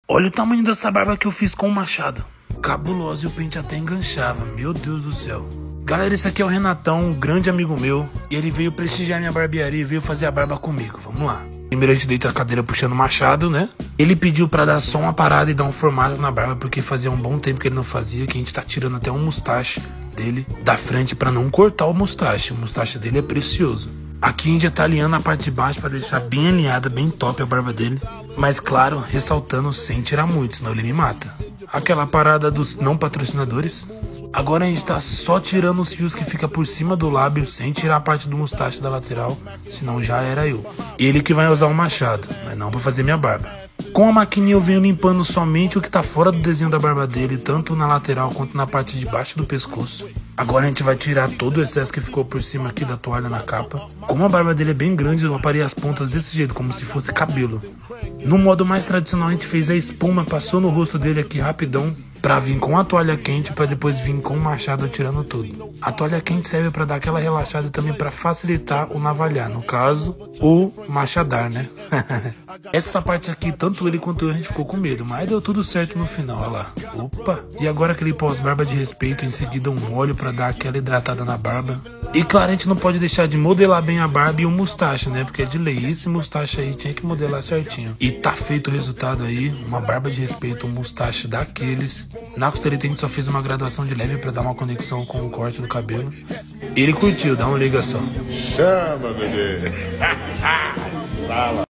Olha o tamanho dessa barba que eu fiz com o machado. Cabuloso, e o pente até enganchava, meu Deus do céu. Galera, esse aqui é o Renatão, um grande amigo meu. E ele veio prestigiar minha barbearia e veio fazer a barba comigo, vamos lá. Primeiro a gente deita a cadeira puxando o machado, né? Ele pediu pra dar só uma parada e dar um formato na barba, porque fazia um bom tempo que ele não fazia, que a gente tá tirando até um mustache dele da frente pra não cortar o mustache dele é precioso. Aqui a gente tá alinhando a parte de baixo pra deixar bem alinhada, bem top a barba dele. Mas claro, ressaltando sem tirar muito, senão ele me mata. Aquela parada dos não patrocinadores. Agora a gente tá só tirando os fios que fica por cima do lábio, sem tirar a parte do mustache da lateral, senão já era eu. Ele que vai usar o machado, mas não pra fazer minha barba. Com a maquininha eu venho limpando somente o que tá fora do desenho da barba dele, tanto na lateral quanto na parte de baixo do pescoço. Agora a gente vai tirar todo o excesso que ficou por cima aqui da toalha na capa. Como a barba dele é bem grande, eu aparei as pontas desse jeito, como se fosse cabelo. No modo mais tradicional a gente fez a espuma, passou no rosto dele aqui rapidão, pra vir com a toalha quente, pra depois vir com o machado tirando tudo. A toalha quente serve pra dar aquela relaxada e também pra facilitar o navalhar, no caso, o machadar, né? Essa parte aqui, tanto ele quanto eu, a gente ficou com medo, mas deu tudo certo no final, olha lá. Opa! E agora aquele pós-barba de respeito, em seguida um óleo pra dar aquela hidratada na barba. E claro, a gente não pode deixar de modelar bem a barba e o mustache, né? Porque é de lei, esse mustache aí tinha que modelar certinho. E tá feito o resultado aí, uma barba de respeito, um mustache daqueles. Na costeleta a gente só fez uma graduação de leve pra dar uma conexão com o corte do cabelo. Ele curtiu, dá uma liga só. Chama, bebê. Fala.